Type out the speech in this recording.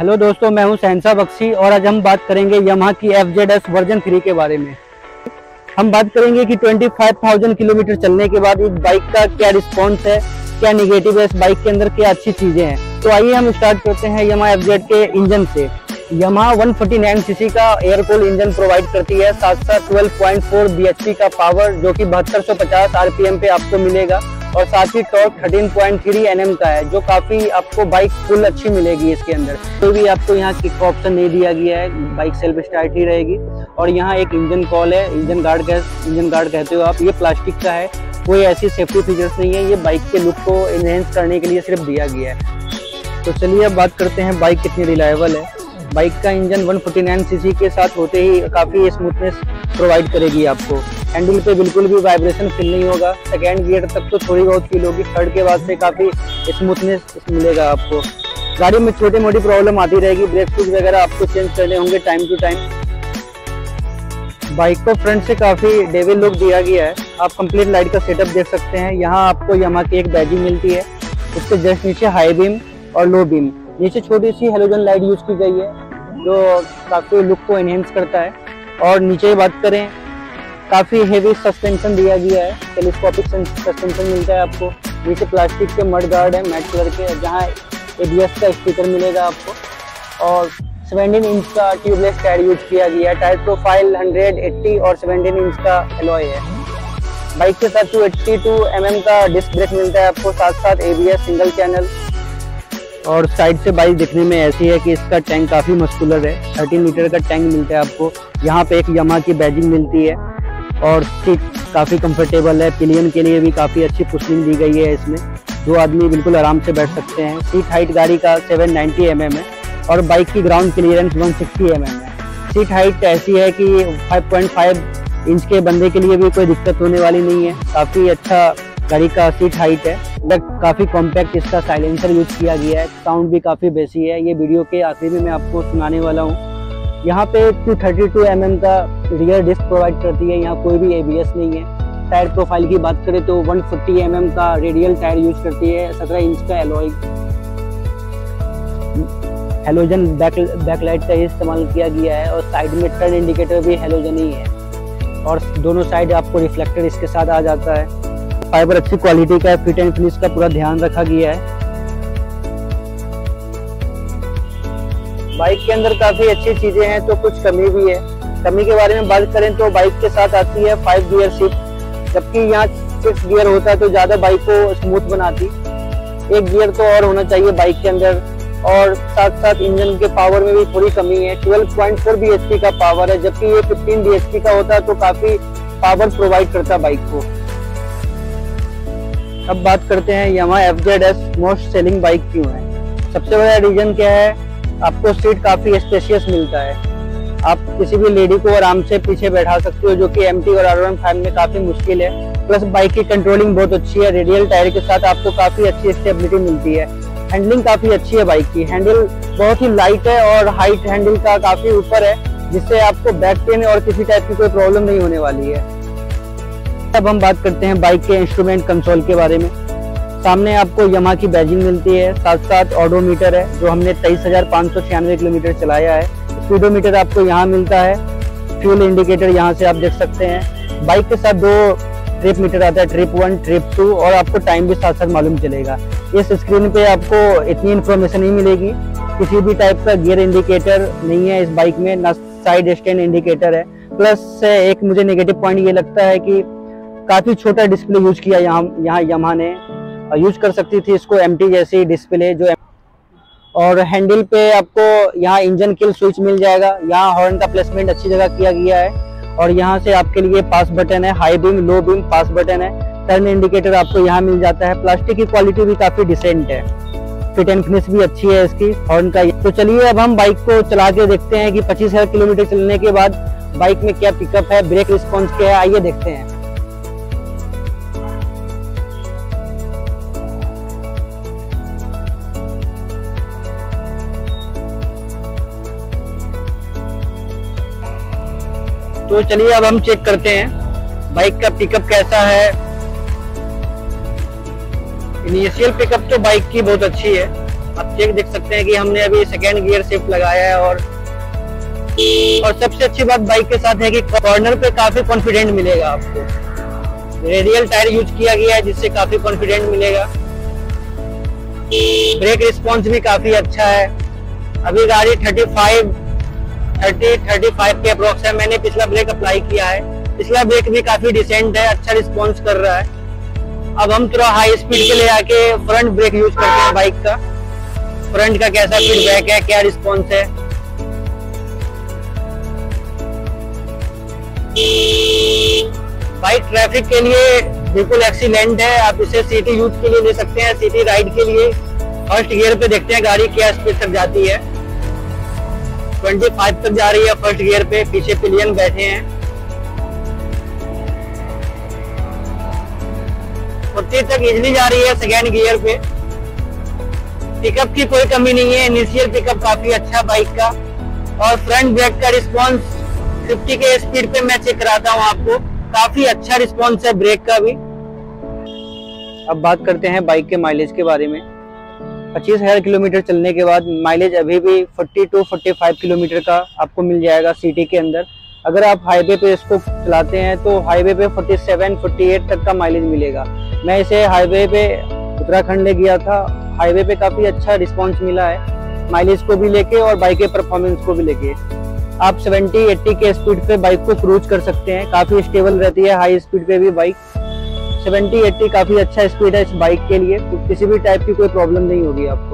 Hello दोस्तों, मैं हूं शहनशाह बख्शी और आज हम बात करेंगे यामाहा की FZS वर्जन 3 के बारे में। हम बात करेंगे कि 25,000 किलोमीटर चलने के बाद इस बाइक का क्या रिस्पॉन्स है, क्या नेगेटिव है, इस बाइक के अंदर क्या अच्छी चीजें हैं। तो आइए हम स्टार्ट करते हैं यामाहा FZ के इंजन से। यामाहा 149 सीसी का एयर कूल्ड इंजन प्रोवाइड करती है, साथ साथ 12.4 bhp का पावर जो कि 7250 RPM पे आपको मिलेगा और साथ ही टॉर्क 13.3 Nm का है, जो काफी आपको बाइक फुल अच्छी मिलेगी। इसके अंदर कोई भी आपको यहाँ किक ऑप्शन नहीं दिया गया है, बाइक सेल्फ स्टार्ट ही रहेगी। और यहाँ एक इंजन कॉल है, इंजन गार्ड कहते हो आप, ये प्लास्टिक का है, कोई ऐसी सेफ्टी फीचर्स नहीं है, ये बाइक के लुक को एनहेंस करने के लिए सिर्फ दिया गया है। तो चलिए अब बात करते हैं बाइक कितनी रिलायबल है। बाइक का इंजन 149 सीसी के साथ होते ही काफी स्मूथनेस प्रोवाइड करेगी आपको। हैंडल पे बिल्कुल भी वाइब्रेशन फील नहीं होगा, सेकेंड गियर तक तो थोड़ी बहुत फील होगी, थर्ड के बाद से काफी स्मूथनेस मिलेगा आपको। गाड़ी में छोटी मोटी प्रॉब्लम आती रहेगी, ब्रेक शूज वगैरह आपको चेंज करने होंगे टाइम टू टाइम। बाइक को फ्रंट से काफी डेविल लुक दिया गया है, आप कंप्लीट लाइट का सेटअप देख सकते हैं। यहाँ आपको यामाहा की एक बैजिंग मिलती है, उसके जस्ट नीचे हाई बीम और लो बीम, नीचे छोटी सी हेलोजन लाइट यूज की गई है जो काफी लुक को एनहेंस करता है। और नीचे बात करें, काफी हेवी सस्पेंशन दिया गया है, टेलीस्कोपिक सस्पेंशन मिलता है आपको। नीचे प्लास्टिक के मड गार्ड है मैट कलर के, जहाँ ABS का स्टिकर मिलेगा आपको। और 17 इंच का ट्यूबलेस टायर यूज किया गया है, टायर प्रोफाइल 180 और 17 इंच का एलॉय है। बाइक के साथ 282 mm का डिस्क ब्रेक मिलता है आपको, साथ साथ ABS सिंगल चैनल। और साइड से बाइक दिखने में ऐसी है कि इसका टैंक काफी मस्कुलर है, 13 लीटर का टैंक मिलता है आपको। यहाँ पे एक यामाहा की बैजिंग मिलती है और सीट काफी कंफर्टेबल है, पिलियन के लिए भी काफी अच्छी कुशनिंग दी गई है इसमें, दो आदमी बिल्कुल आराम से बैठ सकते हैं। सीट हाइट गाड़ी का 790 mm है और बाइक की ग्राउंड क्लियरेंस 160 mm है। सीट हाइट ऐसी है कि 5.5 इंच के बंदे के लिए भी कोई दिक्कत होने वाली नहीं है, काफी अच्छा गाड़ी का सीट हाइट है। काफी कॉम्पैक्ट इसका साइलेंसर यूज किया गया है, साउंड भी काफी बेसी है, ये वीडियो के आखिर में मैं आपको सुनाने वाला हूँ। यहाँ पे 232 mm का रियर डिस्क प्रोवाइड करती है, यहाँ कोई भी ABS नहीं है। टायर प्रोफाइल की बात करें तो 140 mm का रेडियल टायर यूज करती है, 17 इंच का एलॉय। हेलोजन बैकलाइट का इस्तेमाल किया गया है और साइड में टर्न इंडिकेटर भी हेलोजन ही है और दोनों साइड आपको रिफ्लेक्टर इसके साथ आ जाता है। फाइबर अच्छी क्वालिटी का है, फिट एंड फिनिश का पूरा ध्यान रखा गया है। बाइक के अंदर काफी अच्छी चीजें हैं तो कुछ कमी भी है। कमी के बारे में बात करें तो बाइक के साथ आती है 5 गियर शिफ्ट, जबकि यहाँ 6 गियर होता है तो ज्यादा बाइक को स्मूथ बनाती। एक गियर तो और होना चाहिए बाइक के अंदर। और साथ साथ इंजन के पावर में भी थोड़ी कमी है, 12.4 bhp का पावर है, जबकि ये 15 bhp का होता है तो काफी पावर प्रोवाइड करता है बाइक को। अब बात करते हैं Yamaha FZS most selling bike क्यों है। सबसे बड़ा रीजन क्या है, आपको सीट काफी स्पेशियस मिलता है, आप किसी भी लेडी को आराम से पीछे बैठा सकते हो, जो कि MT और R15 में काफी मुश्किल है। प्लस बाइक की कंट्रोलिंग बहुत अच्छी है, रेडियल टायर के साथ आपको काफी अच्छी स्टेबिलिटी मिलती है। हैंडलिंग काफी अच्छी है बाइक की, हैंडल बहुत ही लाइट है और हाइट हैंडल का काफी ऊपर है, जिससे आपको बैक पेन और किसी टाइप की कोई प्रॉब्लम नहीं होने वाली है। अब हम बात करते हैं बाइक के इंस्ट्रूमेंट कंसोल के बारे में। सामने आपको यामाहा की बैजिंग मिलती है, साथ साथ ऑडोमीटर है जो हमने 23,596 किलोमीटर चलाया है। स्पीडोमीटर आपको यहाँ मिलता है, फ्यूल इंडिकेटर यहाँ से आप देख सकते हैं। बाइक के साथ 2 ट्रिप मीटर आता है, ट्रिप 1 ट्रिप 2, और आपको टाइम भी साथ साथ मालूम चलेगा। इस स्क्रीन पे आपको इतनी इन्फॉर्मेशन नहीं मिलेगी, किसी भी टाइप का गियर इंडिकेटर नहीं है इस बाइक में, ना साइड स्टैंड इंडिकेटर है। प्लस एक मुझे नेगेटिव पॉइंट ये लगता है कि काफी छोटा डिस्प्ले यूज किया यहाँ यामाहा ने, यूज कर सकती थी इसको MT जैसी डिस्प्ले जो। और हैंडल पे आपको यहाँ इंजन किल स्विच मिल जाएगा, यहाँ हॉर्न का प्लेसमेंट अच्छी जगह किया गया है और यहाँ से आपके लिए पास बटन है, high beam low beam pass button है, टर्न इंडिकेटर आपको यहाँ मिल जाता है। प्लास्टिक की क्वालिटी भी काफी डिसेंट है, फिट एंड फिनिश भी अच्छी है इसकी हॉर्न का। तो चलिए अब हम बाइक को चला के देखते हैं कि 25,000 किलोमीटर चलने के बाद बाइक में क्या पिकअप है, ब्रेक रिस्पॉन्स क्या है, आइए देखते हैं। तो चलिए अब हम चेक करते हैं बाइक का पिकअप कैसा है। इनिशियल पिकअप तो बाइक की बहुत अच्छी है, आप चेक देख सकते हैं कि हमने अभी सेकेंड गियर शिफ्ट लगाया है। और सबसे अच्छी बात बाइक के साथ है कि कॉर्नर पे काफी कॉन्फिडेंट मिलेगा आपको। रेडियल टायर यूज किया गया है जिससे काफी कॉन्फिडेंट मिलेगा। ब्रेक रिस्पॉन्स भी काफी अच्छा है। अभी गाड़ी 35 के अप्रोक्स है। मैंने पिछला ब्रेक अप्लाई किया है, पिछला ब्रेक भी काफी डिसेंट है, अच्छा रिस्पॉन्स कर रहा है। अब हम थोड़ा हाई स्पीड पे ले आके फ्रंट ब्रेक यूज करते हैं बाइक का। फ्रंट का कैसा फीडबैक है, क्या रिस्पॉन्स है। बाइक ट्रैफिक के लिए बिल्कुल एक्सीलेंट है। आप इसे सिटी यूज के लिए ले सकते हैं, सिटी राइड के लिए। फर्स्ट गियर पे देखते हैं गाड़ी क्या स्पीड तक जाती है। 25 तक जा रही है फर्स्ट गियर पे, पीछे पिलियन बैठे हैं। 40 तक इजिली जा रही है सेकेंड गियर पे। पिकअप की कोई कमी नहीं है, इनिशियल पिकअप काफी अच्छा बाइक का। और फ्रंट ब्रेक का रिस्पॉन्स 50 के स्पीड पे मैं चेक कराता हूँ आपको, काफी अच्छा रिस्पॉन्स है ब्रेक का भी। अब बात करते हैं बाइक के माइलेज के बारे में। 25,000 किलोमीटर चलने के बाद माइलेज अभी भी 40 to 45 किलोमीटर का आपको मिल जाएगा सिटी के अंदर। अगर आप हाईवे पे इसको चलाते हैं तो हाईवे पे 47-48 तक का माइलेज मिलेगा। मैं इसे हाईवे पे उत्तराखंड ले गया था, हाईवे पे काफी अच्छा रिस्पॉन्स मिला है माइलेज को भी लेके और बाइक के परफॉर्मेंस को भी लेके। आप 70-80 के स्पीड पे बाइक को क्रूज कर सकते हैं, काफी स्टेबल रहती है हाई स्पीड पे भी बाइक। 70-80 काफी अच्छा स्पीड है इस बाइक के लिए, तो किसी भी टाइप की कोई प्रॉब्लम नहीं होगी आपको।